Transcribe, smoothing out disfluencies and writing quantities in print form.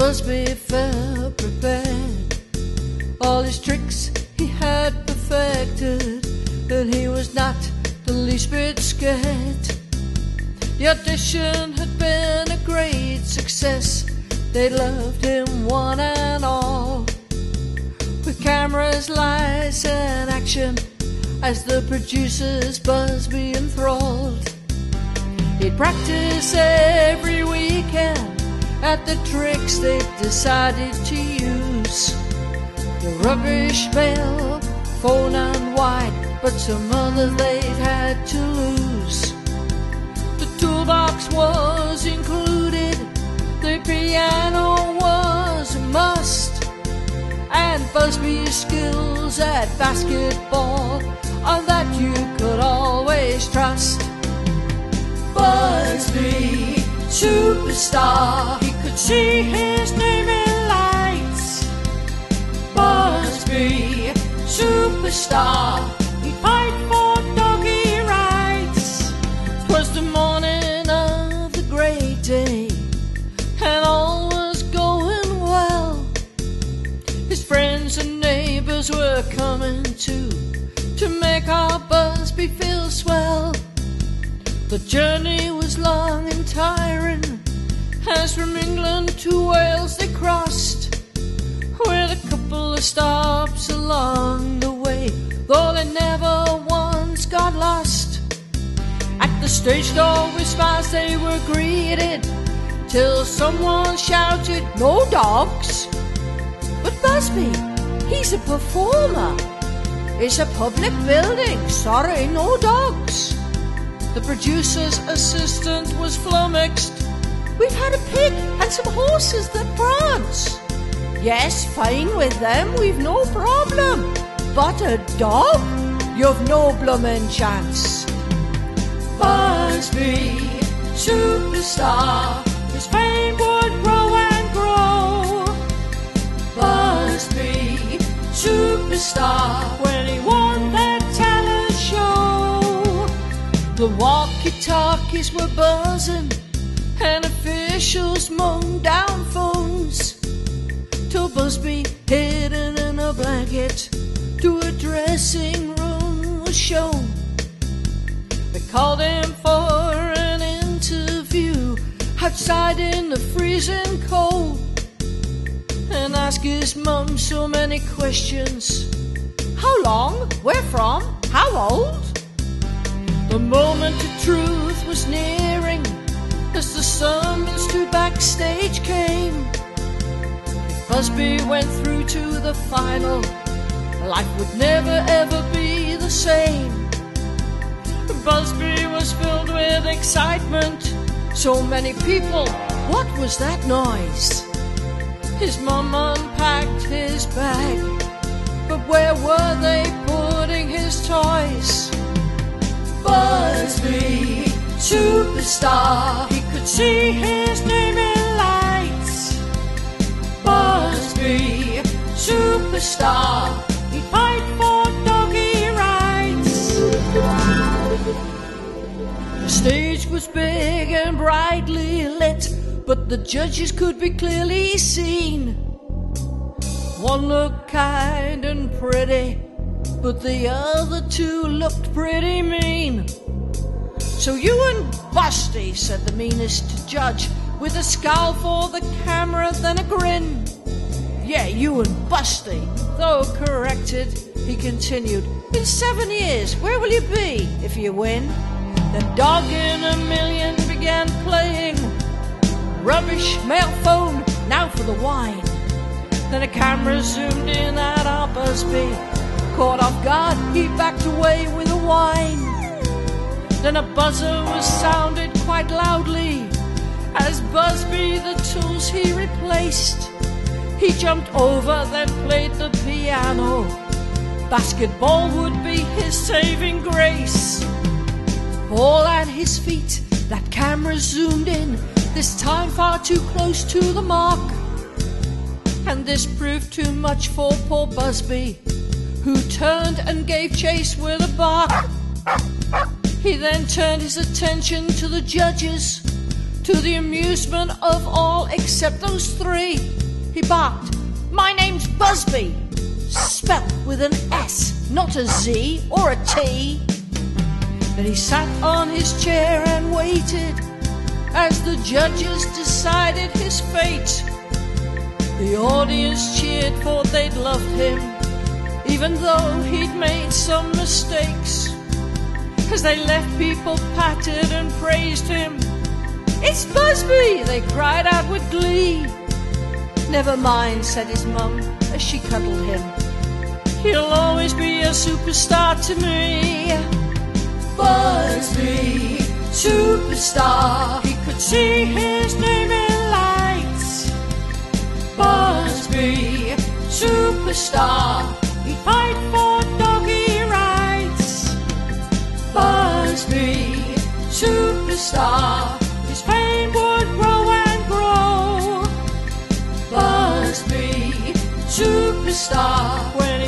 Busby felt prepared. All his tricks he had perfected, and he was not the least bit scared. The audition had been a great success. They loved him one and all. With cameras, lights and action, as the producers Busby enthralled. He'd practice every weekend at the tricks they decided to use. The rubbish mail, phone and wine, but some others they'd had to lose. The toolbox was included, the piano was a must, and Busby's skills at basketball, on that you could always trust. Busby, superstar, he could see his name in lights. Busby, superstar, he'd fight for doggy rights. 'Twas the morning of the great day, and all was going well. His friends and neighbors were coming too, to make our Busby feel swell. The journey was long and tiring, as from England to Wales they crossed, with a couple of stops along the way, though they never once got lost. At the stage door with smiles they were greeted, till someone shouted, "No dogs!" But Busby, he's a performer. It's a public building, sorry, no dogs. The producer's assistant was flummoxed. "We've had a pig and some horses that prance." "Yes, fine with them, we've no problem. But a dog? You've no bloomin' chance." Busby, superstar, his fame would grow and grow. Busby, superstar, when he won that talent show. The walkie-talkies were buzzing, and officials moaned down phones, till Busby, hidden in a blanket, to a dressing room was shown. They called him for an interview outside in the freezing cold, and asked his mum so many questions. How long? Where from? How old? The moment of truth was nearing, as the summons to backstage came. If Busby went through to the final, life would never ever be the same. Busby was filled with excitement. So many people, what was that noise? His mum unpacked his bag, but where were they putting his toys? Busby, superstar, he could see his name in lights. Busby, superstar, he'd fight for doggy rights. The stage was big and brightly lit, but the judges could be clearly seen. One looked kind and pretty, but the other two looked pretty mean. "So you and Busby," said the meanest judge, with a scowl for the camera, then a grin. "Yeah, you and Busby." Though corrected, he continued, "In 7 years, where will you be if you win?" Then Dog in a Million began playing. Rubbish, mail phone, now for the wine. Then a camera zoomed in at our Busby. Caught off guard, he backed away with a whine. Then a buzzer was sounded quite loudly, as Busby the tools he replaced. He jumped over, then played the piano. Basketball would be his saving grace. Ball at his feet, that camera zoomed in, this time far too close to the mark. And this proved too much for poor Busby, who turned and gave chase with a bark. He then turned his attention to the judges, To the amusement of all except those three, he barked, "My name's Busby," spelt with an S, not a Z or a T. Then he sat on his chair and waited as the judges decided his fate. The audience cheered for they'd loved him, even though he'd made some mistakes. As they left, people patted and praised him. "It's Busby!" they cried out with glee. "Never mind," said his mum as she cuddled him. "He'll always be a superstar to me." Busby, superstar, he could see his name in lights. Busby, superstar, he'd fight for doggy rights. Busby, superstar, his fame would grow and grow. Busby, superstar, when